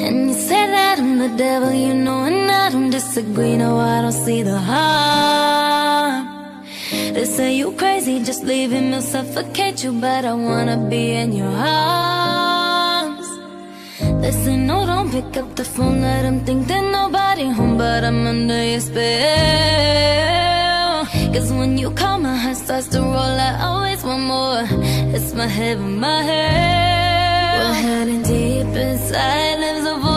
And you say that I'm the devil, you know, and I don't disagree. No, I don't see the harm. They say you crazy, just leave him, he'll suffocate you, but I wanna be in your arms. They say no, don't pick up the phone, let him think that nobody home, but I'm under your spell. Cause when you call, my heart starts to roll, I always want more. It's my heaven, my hell. We're heading deep inside, lives a voice